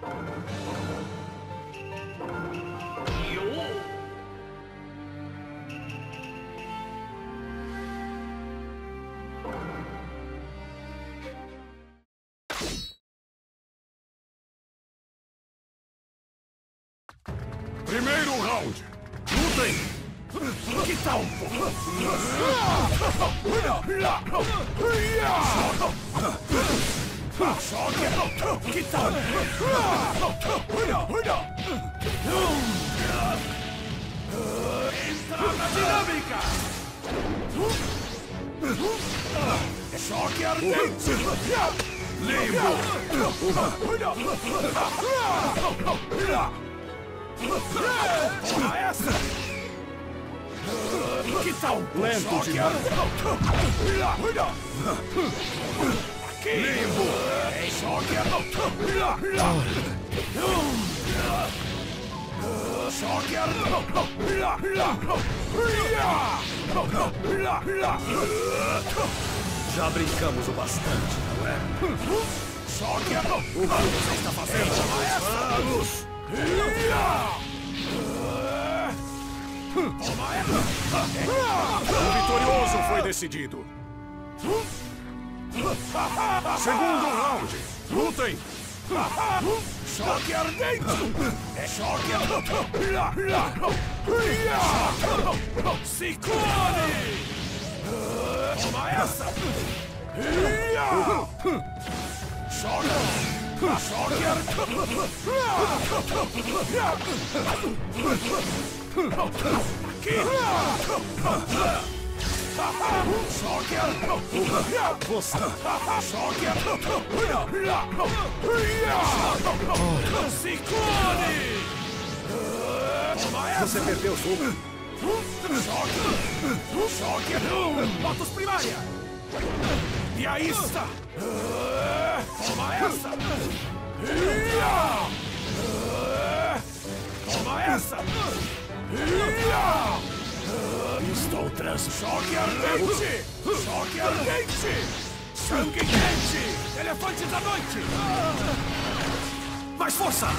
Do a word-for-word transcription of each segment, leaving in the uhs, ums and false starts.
Primeiro round. Lutem! Que tal, pô? Que tal? Entrada dinâmica! Choque ardente! Limbo! Toma essa! Que tal? Lento demais! Aqui! Limbo! Choque! Choque! Já brincamos o bastante, não é? Choque! O que você está fazendo? Toma essa! Toma essa! O vitorioso foi decidido. Segundo round. Lutem! Choque ardente! É choque! Ciclone! Toma essa! Choque! Choque ardente! Aqui! Choque! Você! Choque! Ciclone! Toma essa! Você perdeu o jogo! Choque! Choque! Motos primária! E aí está! Toma essa! Toma essa! Estou trans... Choque ardente! Choque ardente! Sangue quente! Elefante da noite! Mais força!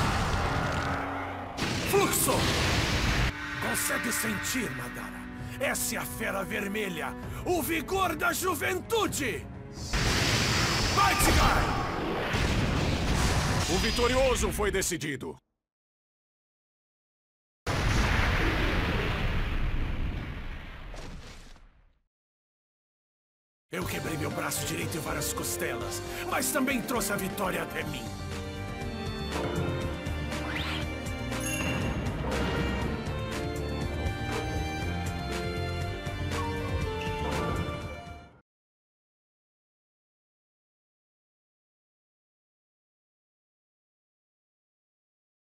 Fluxo! Consegue sentir, Madara? Essa é a fera vermelha! O vigor da juventude! Vai, Tigar! O vitorioso foi decidido. Eu quebrei meu braço direito e várias costelas, mas também trouxe a vitória até mim.